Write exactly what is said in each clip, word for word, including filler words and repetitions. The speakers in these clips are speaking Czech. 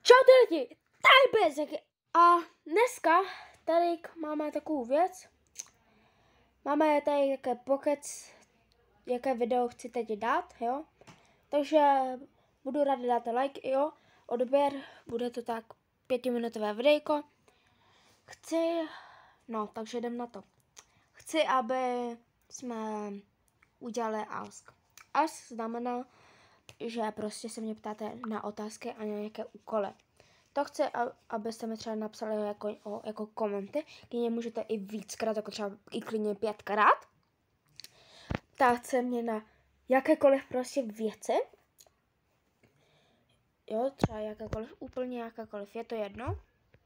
Čau ty lidi, tady Bezek a dneska tady máme takovou věc. Máme tady jaké pokec, jaké video chci teď dát, jo. Takže budu rád dát like, jo, odběr, bude to tak pětiminutové videjko. Chci, no, takže jdem na to. Chci, aby jsme udělali ask. Ask znamená, že prostě se mě ptáte na otázky a na nějaké úkoly. To chci, abyste mi třeba napsali jako, jako komenty, klidně můžete i víckrát, jako třeba i klidně pětkrát. Ptát se mě na jakékoliv prostě věci. Jo, třeba jakékoliv, úplně jakékoliv, je to jedno.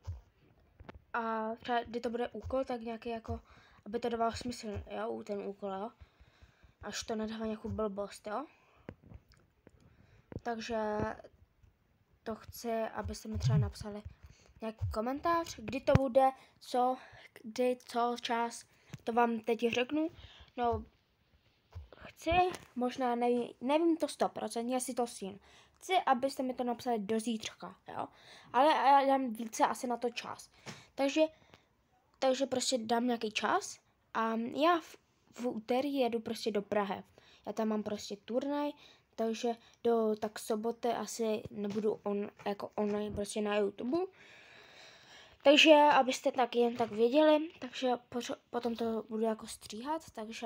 A třeba, kdy to bude úkol, tak nějaký jako, aby to dávalo smysl, jo, ten úkol, jo. Až to nedává nějakou blbost, jo. Takže to chci, abyste mi třeba napsali nějaký komentář, kdy to bude, co, kdy, co, čas, to vám teď řeknu. No, chci, možná nevím, nevím to sto procent, jestli to stínu. Chci, abyste mi to napsali do zítřka, jo. Ale já dám více asi na to čas. Takže, takže prostě dám nějaký čas a já v, v úterý jedu prostě do Prahy. Já tam mám prostě turnaj, takže do tak soboty asi nebudu on, jako online prostě na YouTube. Takže abyste tak jen tak věděli, takže poř- potom to budu jako stříhat, takže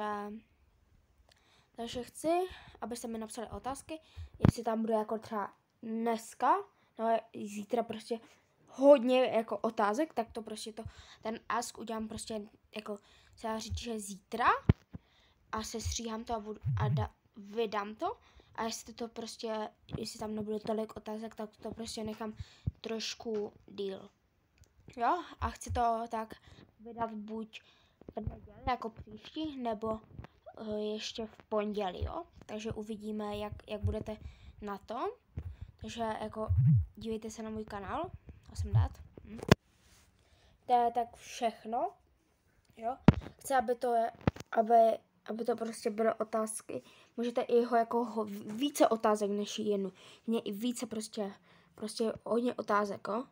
takže chci, abyste mi napsali otázky, jestli tam bude jako třeba dneska, no zítra prostě hodně jako otázek, tak to prostě to, ten ask udělám prostě jako se dá říct, že zítra a se stříhám to a, budu, a da, vydám to. A jestli to prostě, jestli tam nebude tolik otázek, tak to prostě nechám trošku díl. Jo, a chci to tak vydat buď v neděli jako příští, nebo uh, ještě v pondělí, jo. Takže uvidíme, jak, jak budete na tom. Takže jako dívejte se na můj kanál, a jsem dát. Hm. To je tak všechno, jo. Chci, aby to je, aby aby to prostě byly otázky. Můžete i ho jako ho, více otázek než jednu. Mně i více prostě, prostě hodně otázek, jo.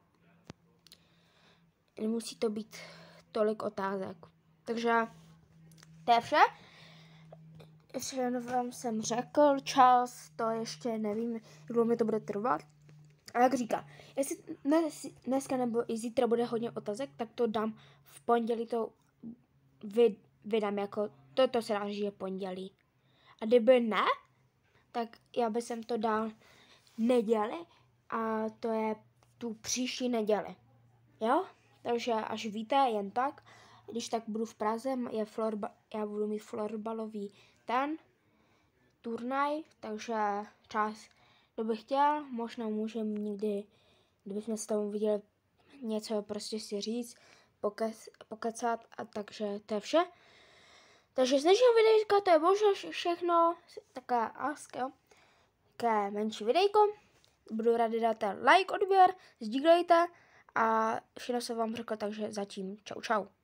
Nemusí to být tolik otázek. Takže to je vše. Ještě vám jsem řekl čas, to ještě nevím, jak dlouho mi to bude trvat. A jak říká, jestli dnes, dneska nebo i zítra bude hodně otázek, tak to dám v pondělí, to vy, vydám jako, to, to se dá říct, že pondělí. A kdyby ne, tak já bych to dal neděli a to je tu příští neděli. Jo? Takže až víte, jen tak, když tak budu v Praze, je florba, já budu mít florbalový ten turnaj, takže čas, kdo by chtěl, možná můžeme někdy, kdybychom se tomu viděli něco prostě si říct, pokec, pokecat, a takže to je vše. Takže z dnešního videjka to je možná všechno, taková ask, jo, také menší videjko. Budu rádi dát like, odběr, sdílejte a všechno jsem vám řekl, takže zatím čau čau.